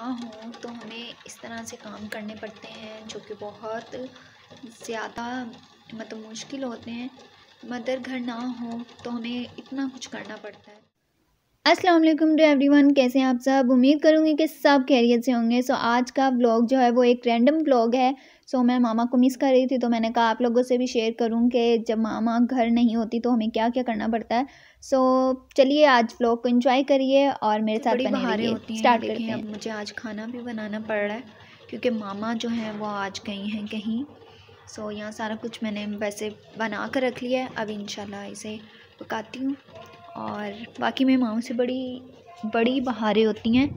हो तो हमें इस तरह से काम करने पड़ते हैं जो कि बहुत ज़्यादा मतलब मुश्किल होते हैं। मदर घर ना हो तो हमें इतना कुछ करना पड़ता है। अस्सलाम वालेकुम टू एवरीवन, कैसे हैं आप सब। उम्मीद करूँगी कि सब खैरियत से होंगे। सो आज का व्लॉग जो है वो एक रैंडम व्लॉग है। सो मैं मामा को मिस कर रही थी तो मैंने कहा आप लोगों से भी शेयर करूँ कि जब मामा घर नहीं होती तो हमें क्या क्या करना पड़ता है। सो चलिए आज व्लॉग को एंजॉय करिए और मेरे साथ बने रहिए। स्टार्ट करते हैं। अब मुझे आज खाना भी बनाना पड़ रहा है क्योंकि मामा जो हैं वो आज गई हैं कहीं। सो यहाँ सारा कुछ मैंने वैसे बना कर रख लिया है। अब इंशाल्लाह इसे पकाती हूँ और बाकी मेरी माँ से बड़ी बहारें होती हैं।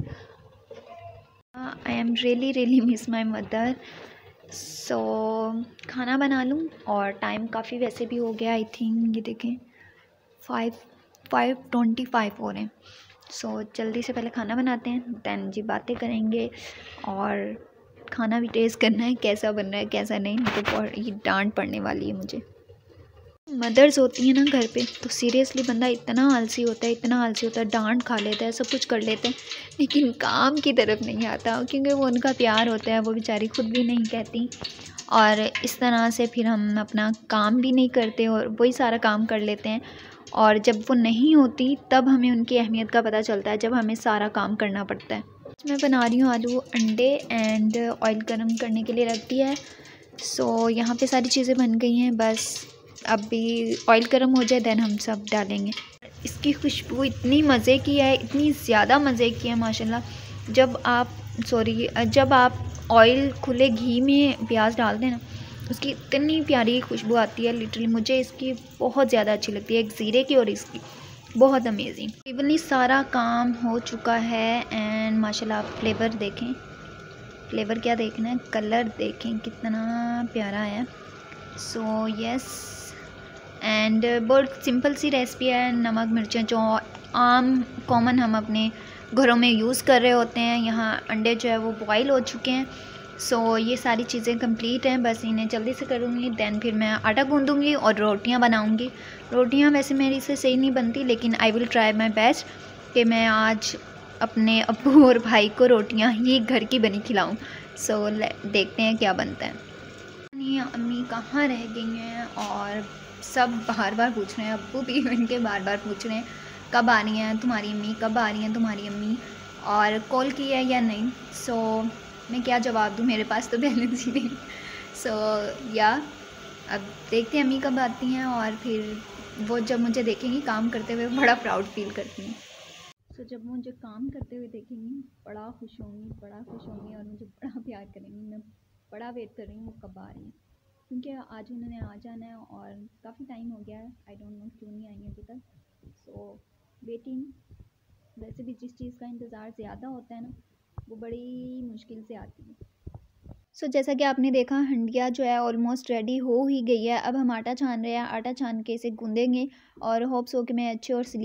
I am really miss my mother. So खाना बना लूँ और टाइम काफ़ी वैसे भी हो गया। आई थिंक ये देखें 5:25 हो रहे हैं। सो जल्दी से पहले खाना बनाते हैं, दैन जी बातें करेंगे और खाना भी टेस्ट करना है कैसा बन रहा है कैसा नहीं, तो ये डांट पड़ने वाली है मुझे। मदर्स होती हैं ना घर पे तो सीरियसली बंदा इतना आलसी होता है, डांट खा लेता है, सब कुछ कर लेते हैं, लेकिन काम की तरफ नहीं आता क्योंकि वो उनका प्यार होता है। वो बेचारी खुद भी नहीं कहती और इस तरह से फिर हम अपना काम भी नहीं करते और वही सारा काम कर लेते हैं। और जब वो नहीं होती तब हमें उनकी अहमियत का पता चलता है, जब हमें सारा काम करना पड़ता है। मैं बना रही हूँ आलू अंडे एंड ऑयल गर्म करने के लिए रख दिया है। सो यहाँ पे सारी चीज़ें बन गई हैं, बस अभी ऑयल गर्म हो जाए दैन हम सब डालेंगे। इसकी खुशबू इतनी मज़े की है, इतनी ज़्यादा मज़े की है माशाल्लाह। जब आप ऑयल खुले घी में प्याज डालते हैं ना, उसकी इतनी प्यारी खुशबू आती है। लिटरली मुझे इसकी बहुत ज़्यादा अच्छी लगती है, एक ज़ीरे की और इसकी बहुत अमेजिंग। इवनली सारा काम हो चुका है एंड माशाल्लाह आप फ्लेवर देखें, फ्लेवर क्या देखना है, कलर देखें कितना प्यारा है। सो यस एंड बहुत सिंपल सी रेसिपी है। नमक मिर्चें जो आम कॉमन हम अपने घरों में यूज़ कर रहे होते हैं। यहाँ अंडे जो है वो बॉईल हो चुके हैं। सो ये सारी चीज़ें कंप्लीट हैं, बस इन्हें जल्दी से करूँगी दैन फिर मैं आटा गूँधूँगी और रोटियाँ बनाऊँगी। रोटियाँ वैसे मेरी से सही नहीं बनती, लेकिन I will try my best कि मैं आज अपने अब्बू और भाई को रोटियाँ ही घर की बनी खिलाऊँ। सो देखते हैं क्या बनता है। अम्मी कहाँ रह गई हैं और सब बार बार पूछ रहे हैं, अब्बू भी इनके बार बार पूछ रहे हैं कब आ रही हैं तुम्हारी अम्मी, कब आ रही हैं तुम्हारी अम्मी, और कॉल की है या नहीं। सो मैं क्या जवाब दूँ, मेरे पास तो बैलेंस ही नहीं। सो या अब देखते हैं अम्मी कब आती हैं और फिर वो जब मुझे देखेंगी काम करते हुए बड़ा प्राउड फील करती हैं। सो जब मुझे काम करते हुए देखेंगी बड़ा खुश होंगी और मुझे बड़ा प्यार करेंगी। मैं बड़ा वेट कर रही हूँ वो कब आ रही हैं, क्योंकि आज उन्होंने आ जाना है और काफ़ी टाइम हो गया है। आई डोंट नो क्यों नहीं आई अभी तक। So waiting. वैसे भी जिस चीज़ का इंतज़ार ज़्यादा होता है ना वो बड़ी मुश्किल से आती है। सो जैसा कि आपने देखा हंडिया जो है ऑलमोस्ट रेडी हो ही गई है। अब हम आटा छान रहे हैं, आटा छान के इसे गूँधेंगे और होप्स हो कि मैं अच्छे और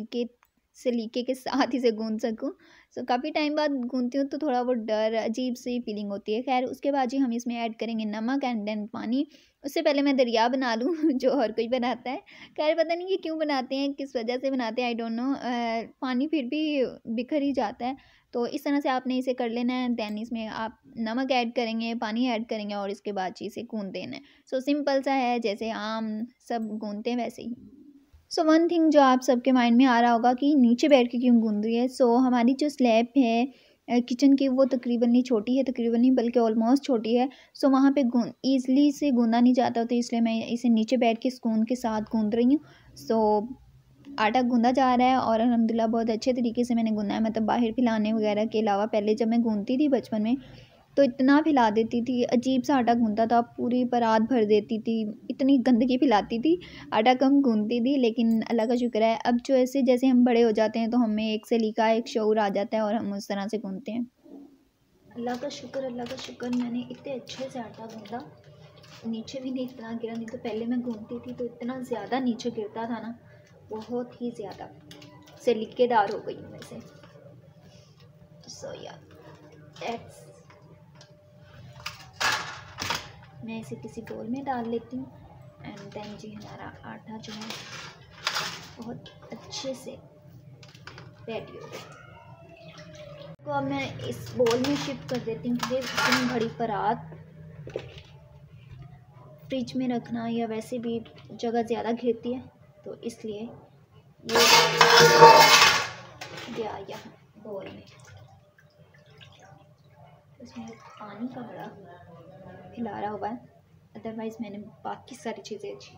सलीके के साथ इसे गूँध सकूँ। सो काफ़ी टाइम बाद गूँधती हूँ तो थोड़ा वो डर अजीब सी फीलिंग होती है। खैर उसके बाद ही हम इसमें ऐड करेंगे नमक एंड देन पानी। उससे पहले मैं दरिया बना लूँ जो हर कोई बनाता है। खैर पता नहीं ये क्यों बनाते हैं, किस वजह से बनाते हैं, आई डोंट नो। पानी फिर भी बिखर ही जाता है। तो इस तरह से आपने इसे कर लेना है। दैन इसमें आप नमक ऐड करेंगे, पानी ऐड करेंगे और इसके बाद इसे गूँध देना है। सो सिंपल सा है, जैसे आम सब गूँधते हैं वैसे ही। सो वन थिंग जो आप सबके माइंड में आ रहा होगा कि नीचे बैठ के क्यों गूँध रही है। सो हमारी जो स्लैब है किचन की वो तकरीबन नहीं छोटी है, तकरीबन नहीं बल्कि ऑलमोस्ट छोटी है। सो वहाँ पे ईज़िली से गूँधा नहीं जाता, तो इसलिए मैं इसे नीचे बैठ के सुकून के साथ गूँध रही हूँ। सो आटा गूँधा जा रहा है और अल्हम्दुलिल्लाह बहुत अच्छे तरीके से मैंने गूँधा है। मतलब बाहर फैलाने वगैरह के अलावा पहले जब मैं गूँधती थी बचपन में तो इतना फैला देती थी, अजीब सा आटा गूँधता था, पूरी परात भर देती थी, इतनी गंदगी फैलाती थी, आटा कम गूँधती थी। लेकिन अल्लाह का शुक्र है अब जो ऐसे जैसे हम बड़े हो जाते हैं तो हमें एक सलीका एक शऊर आ जाता है और हम उस तरह से गूँधते हैं। अल्लाह का शुक्र मैंने इतने अच्छे से आटा गूँधा, नीचे भी नहीं इतना गिरा। नहीं तो पहले मैं गूँधती थी तो इतना ज़्यादा नीचे गिरता था ना, बहुत ही ज़्यादा सलीकेदार हो गई हूँ वैसे। सो या मैं इसे किसी बोल में डाल लेती हूँ एंड देन जी हमारा आटा जो है बहुत अच्छे से रेडी हो गया। तो अब मैं इस बोल में शिफ्ट कर देती हूँ क्योंकि इतनी बड़ी परात फ्रिज में रखना या वैसे भी जगह ज़्यादा घेरती है, तो इसलिए ये गया यहाँ बोल में। इसमें पानी का बड़ा खिलारा हुआ है, अदरवाइज़ मैंने बाकी सारी चीज़ें अच्छी।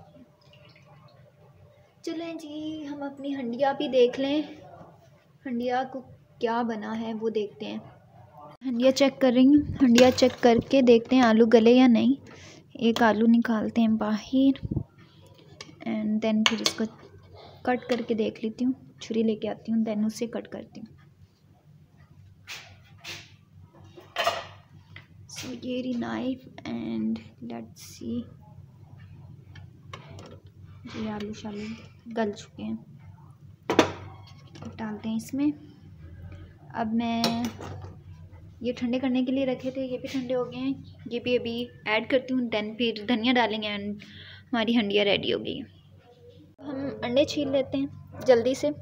चलें जी, हम अपनी हंडिया भी देख लें, हंडिया को क्या बना है वो देखते हैं। हंडिया चेक कर रही हूँ, हंडिया चेक करके देखते हैं आलू गले या नहीं। एक आलू निकालते हैं बाहर एंड देन फिर इसको कट करके देख लेती हूँ। छुरी लेके आती हूँ, देन उससे कट करती हूँ। सो ये रही नाइफ एंड लेट्स सी। ये आलू शालू गल चुके हैं, डालते हैं इसमें। अब मैं ये ठंडे करने के लिए रखे थे, ये भी ठंडे हो गए हैं, ये भी अभी ऐड करती हूँ। देन फिर धनिया डालेंगे एंड हमारी हंडिया रेडी हो गई है। हम अंडे छील लेते हैं जल्दी से।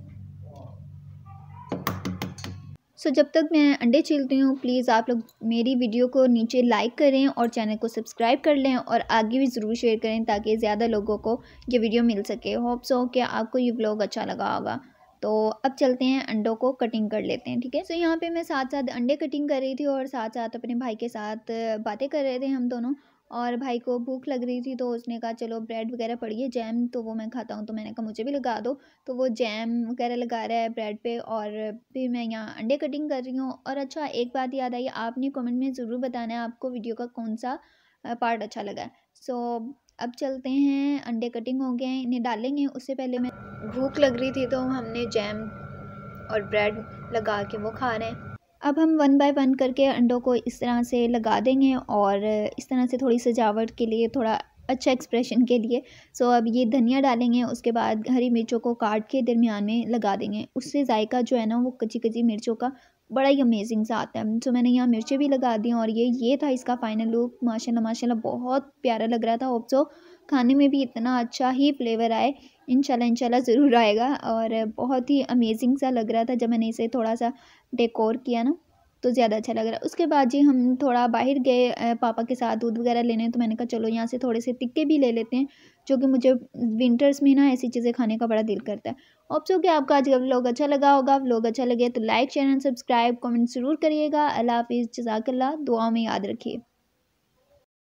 सो जब तक मैं अंडे छीलती हूँ, प्लीज़ आप लोग मेरी वीडियो को नीचे लाइक करें और चैनल को सब्सक्राइब कर लें और आगे भी ज़रूर शेयर करें ताकि ज़्यादा लोगों को ये वीडियो मिल सके। होप सो कि आपको ये व्लॉग अच्छा लगा होगा। तो अब चलते हैं, अंडों को कटिंग कर लेते हैं, ठीक है। सो यहाँ पे मैं साथ साथ अंडे कटिंग कर रही थी और साथ साथ अपने भाई के साथ बातें कर रहे थे हम दोनों। और भाई को भूख लग रही थी तो उसने कहा चलो ब्रेड वगैरह पड़ी है, जैम तो वो मैं खाता हूँ, तो मैंने कहा मुझे भी लगा दो। तो वो जैम वगैरह लगा रहा है ब्रेड पे और फिर मैं यहाँ अंडे कटिंग कर रही हूँ। और अच्छा, एक बात याद आई, आपने कमेंट में ज़रूर बताना है आपको वीडियो का कौन सा पार्ट अच्छा लगा है। सो अब चलते हैं, अंडे कटिंग हो गए हैं, इन्हें डालेंगे। उससे पहले मैं भूख लग रही थी तो हमने जैम और ब्रेड लगा के वो खा रहे हैं। अब हम 1 बाय 1 करके अंडों को इस तरह से लगा देंगे और इस तरह से थोड़ी सजावट के लिए, थोड़ा अच्छा एक्सप्रेशन के लिए। सो अब ये धनिया डालेंगे, उसके बाद हरी मिर्चों को काट के दरमियान में लगा देंगे। उससे जायका जो है ना वो कच्ची कच्ची मिर्चों का बड़ा ही अमेजिंग सा आता है। सो मैंने यहाँ मिर्चें भी लगा दी और ये था इसका फाइनल लुक। माशाल्लाह माशाल्लाह बहुत प्यारा लग रहा था। होप सो खाने में भी इतना अच्छा ही फ्लेवर आए, इंशाल्लाह ज़रूर आएगा। और बहुत ही अमेजिंग सा लग रहा था जब मैंने इसे थोड़ा सा डेकोर किया ना, तो ज़्यादा अच्छा लग रहा है। उसके बाद जी हम थोड़ा बाहर गए पापा के साथ दूध वगैरह लेने, तो मैंने कहा चलो यहाँ से थोड़े से टिक्के भी ले लेते हैं, जो कि मुझे विंटर्स में ना ऐसी चीज़ें खाने का बड़ा दिल करता है। होप सो कि आपका आज का व्लॉग अच्छा लगा होगा। व्लॉग अच्छा लगे तो like share and subscribe comment ज़रूर करिएगा। अल्लाह हाफिज़, जज़ाकल्लाह, दुआ में याद रखिए।